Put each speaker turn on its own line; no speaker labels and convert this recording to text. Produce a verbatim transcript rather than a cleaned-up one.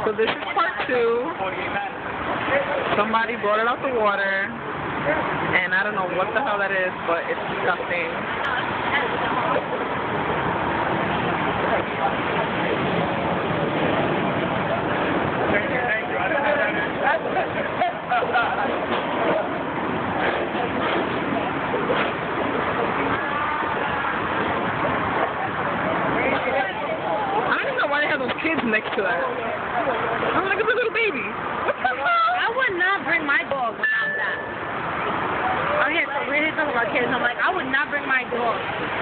So this is part two. Somebody brought it out the water, and I don't know what the hell that is, but it's disgusting. Kids next to that. I'm like, it's a little baby. What the hell?
I would not bring my dog without that. I'm here, so we're here talking about kids. I'm like, I would not bring my dog.